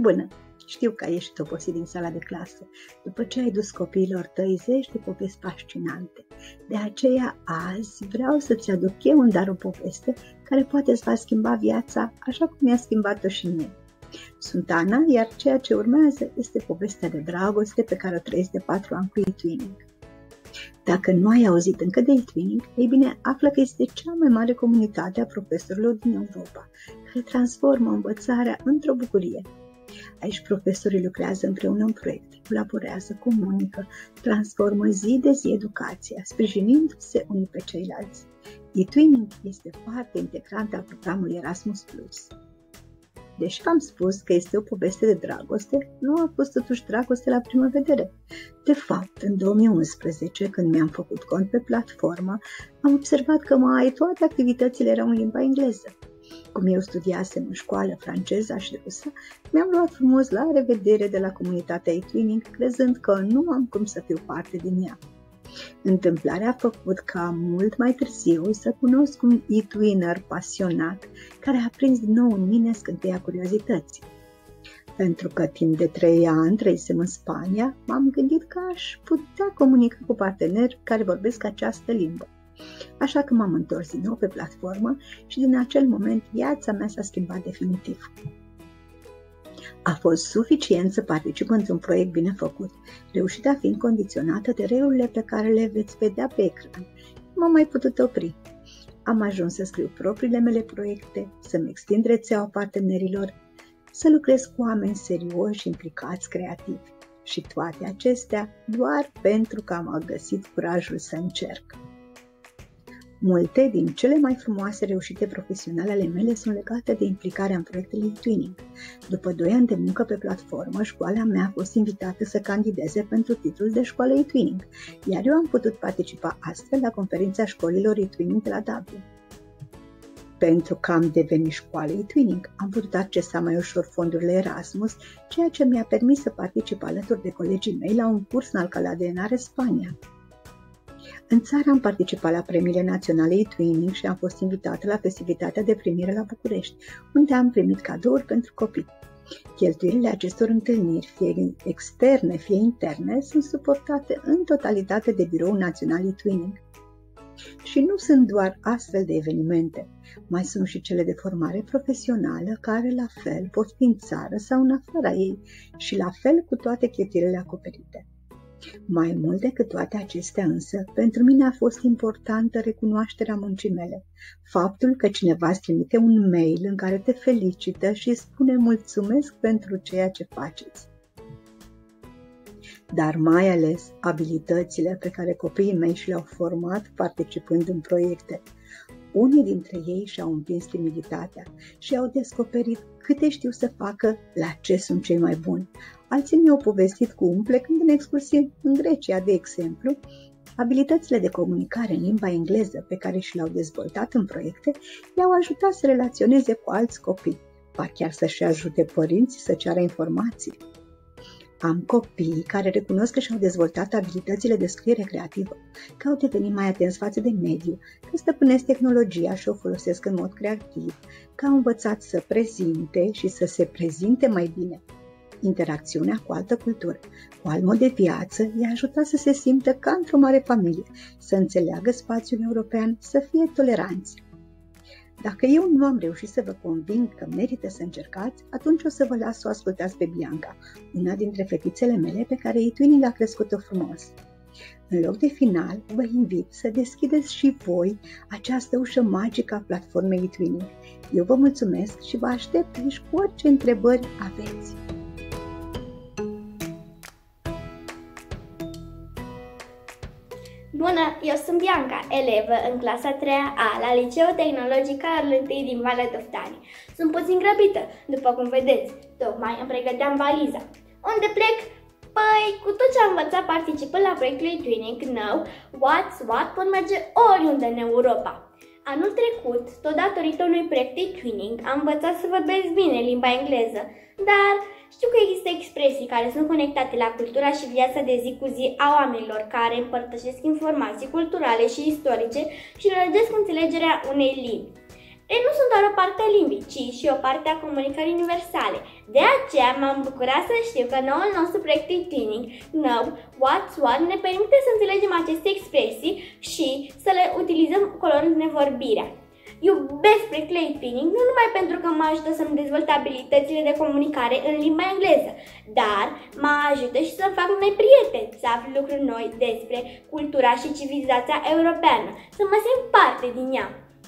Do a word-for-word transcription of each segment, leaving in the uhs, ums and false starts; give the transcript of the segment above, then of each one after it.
Bună! Știu că ai ieșit obosit din sala de clasă, după ce ai dus copiilor tăi zeci de povesti fascinante. De aceea, azi vreau să-ți aduc eu un dar o poveste care poate îți va schimba viața așa cum mi-a schimbat-o și mie. Sunt Ana, iar ceea ce urmează este povestea de dragoste pe care o trăiesc de patru ani cu eTwinning. Dacă nu ai auzit încă de eTwinning, ei bine, află că este cea mai mare comunitate a profesorilor din Europa, care transformă învățarea într-o bucurie. Aici profesorii lucrează împreună în proiecte, colaborează, comunică, transformă zi de zi educația, sprijinindu-se unii pe ceilalți. eTwinning este parte integrantă a programului Erasmus plus. Deși v-am spus că este o poveste de dragoste, nu a fost totuși dragoste la primă vedere. De fapt, în două mii unsprezece, când mi-am făcut cont pe platformă, am observat că mai toate activitățile erau în limba engleză. Cum eu studiasem în școală franceza și rusă, mi-am luat frumos la revedere de la comunitatea eTwinning, crezând că nu am cum să fiu parte din ea. Întâmplarea a făcut ca mult mai târziu să cunosc un eTwinner pasionat care a prins din nou în mine scânteia curiozității. Pentru că timp de trei ani trăisem în Spania, m-am gândit că aș putea comunica cu parteneri care vorbesc această limbă. Așa că m-am întors din nou pe platformă și din acel moment viața mea s-a schimbat definitiv. A fost suficient să particip într-un proiect bine făcut, reușita fiind condiționată de regulile pe care le veți vedea pe ecran. Nu m-am mai putut opri. Am ajuns să scriu propriile mele proiecte, să-mi extind rețeaua partenerilor, să lucrez cu oameni serioși și implicați creativi. Și toate acestea doar pentru că am găsit curajul să încerc. Multe din cele mai frumoase reușite profesionale ale mele sunt legate de implicarea în proiectele eTwinning. După doi ani de muncă pe platformă, școala mea a fost invitată să candideze pentru titlul de școală eTwinning, iar eu am putut participa astfel la conferința școlilor eTwinning de la Dublin. Pentru că am devenit școală eTwinning, am putut accesa mai ușor fondurile Erasmus, ceea ce mi-a permis să particip alături de colegii mei la un curs în Alcalá de Henares, Spania. În țară am participat la premiile naționale eTwinning și am fost invitată la festivitatea de primire la București, unde am primit cadouri pentru copii. Cheltuielile acestor întâlniri, fie externe, fie interne, sunt suportate în totalitate de Biroul Național eTwinning. Și nu sunt doar astfel de evenimente, mai sunt și cele de formare profesională, care la fel pot fi în țară sau în afara ei și la fel cu toate cheltuielile acoperite. Mai mult decât toate acestea însă, pentru mine a fost importantă recunoașterea muncii mele. Faptul că cineva îți trimite un mail în care te felicită și îți spune mulțumesc pentru ceea ce faceți. Dar mai ales abilitățile pe care copiii mei și le-au format participând în proiecte. Unii dintre ei și-au împins timiditatea și au descoperit câte știu să facă, la ce sunt cei mai buni. Alții mi-au povestit cum, plecând în excursie în Grecia, de exemplu, abilitățile de comunicare în limba engleză pe care și le-au dezvoltat în proiecte i-au ajutat să relaționeze cu alți copii, ba chiar să-și ajute părinții să ceară informații. Am copii care recunosc că și-au dezvoltat abilitățile de scriere creativă, că au devenit mai atenți față de mediu, că stăpânesc tehnologia și o folosesc în mod creativ, că au învățat să prezinte și să se prezinte mai bine. Interacțiunea cu altă cultură, cu alt mod de viață, i-a ajutat să se simtă ca într-o mare familie, să înțeleagă spațiul european, să fie toleranți. Dacă eu nu am reușit să vă conving că merită să încercați, atunci o să vă las să o ascultați pe Bianca, una dintre fetițele mele pe care eTwinning a crescut-o frumos. În loc de final, vă invit să deschideți și voi această ușă magică a platformei eTwinning. Eu vă mulțumesc și vă aștept aici cu orice întrebări aveți. Bună, eu sunt Bianca, elevă în clasa a treia A la Liceul Tehnologic Carol I din Valea Doftani. Sunt puțin grăbită, după cum vedeți, tocmai îmi pregăteam valiza. Unde plec? Păi, cu tot ce am învățat participând la proiectul eTwinning nou, What's What pot merge oriunde în Europa. Anul trecut, tot datorită unui proiect eTwinning, am învățat să vorbesc bine limba engleză, dar știu că există expresii care sunt conectate la cultura și viața de zi cu zi a oamenilor care împărtășesc informații culturale și istorice și lărgesc înțelegerea unei limbi. Ei nu sunt doar o parte a limbii, ci și o parte a comunicării universale. De aceea m-am bucurat să știu că noul nostru proiect Twinning, Know What's What, ne permite să înțelegem aceste expresii și să le utilizăm colorându-ne vorbirea. Iubesc proiectele Twinning nu numai pentru că mă ajută să-mi dezvolt abilitățile de comunicare în limba engleză, dar mă ajută și să fac noi prieteni, să aflu lucruri noi despre cultura și civilizația europeană, să mă simt parte din ea.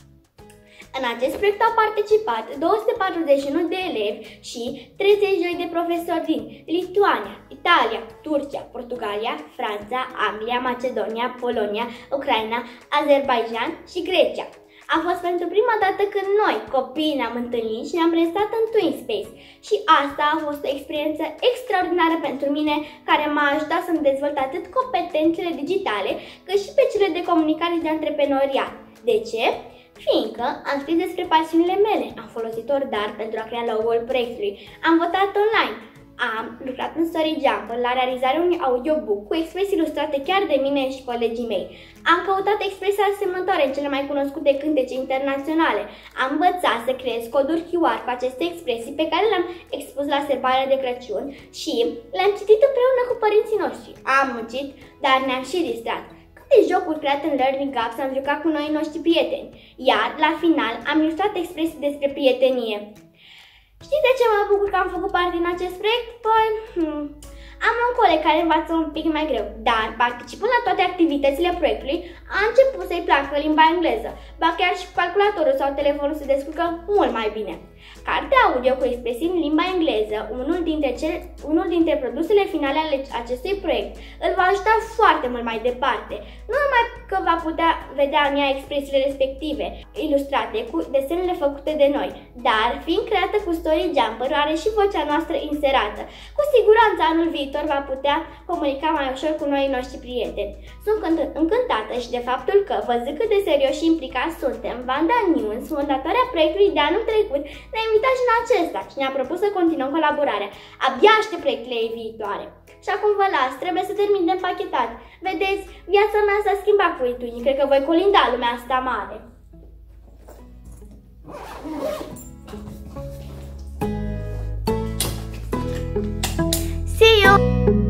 În acest proiect au participat două sute patruzeci și unu de elevi și treizeci și doi de profesori din Lituania, Italia, Turcia, Portugalia, Franța, Anglia, Macedonia, Polonia, Ucraina, Azerbaijan și Grecia. A fost pentru prima dată când noi, copiii, ne-am întâlnit și ne-am prezentat în TwinSpace și asta a fost o experiență extraordinară pentru mine, care m-a ajutat să-mi dezvolt atât competențele digitale, cât și pe cele de comunicare și de antreprenoriat. De ce? Fiindcă am scris despre pasiunile mele, am folosit Ordar pentru a crea logo-ul proiectului, am votat online, am lucrat în StoryJumper la realizarea unui audiobook cu expresii ilustrate chiar de mine și colegii mei. Am căutat expresii asemănătoare în cele mai cunoscute cântece internaționale. Am învățat să creez coduri Q R cu aceste expresii pe care le-am expus la sărbarea de Crăciun și le-am citit împreună cu părinții noștri. Am muncit, dar ne-am și distrat. Câte jocuri create în Learning Apps am jucat cu noi noștri prieteni, iar la final am ilustrat expresii despre prietenie. Știți de ce mă bucur că am făcut parte din acest proiect? Păi, hmm, am un coleg care învață un pic mai greu, dar participând la toate activitățile proiectului, a început să-i placă limba engleză, ba chiar și calculatorul sau telefonul se descurcă mult mai bine. Cartea audio cu expresii în limba engleză, unul dintre, cele, unul dintre produsele finale ale acestui proiect, îl va ajuta foarte mult mai departe. Nu numai că va putea vedea în ea expresiile respective, ilustrate cu desenele făcute de noi, dar fiind creată cu StoryJumper, are și vocea noastră inserată. Cu siguranță anul viitor va putea comunica mai ușor cu noi noștri prieteni. Sunt încântată și de faptul că, văzând cât de serios și implicați suntem, Vanda News, fondatoarea proiectului de anul trecut, ne-a invitat și în acesta și ne-a propus să continuăm colaborarea. Abia aștept proiectele ei viitoare. Și acum vă las, trebuie să termin de împachetat. Vedeți, viața mea s-a schimbat cu Twinning, cred că voi colinda lumea asta mare. See you!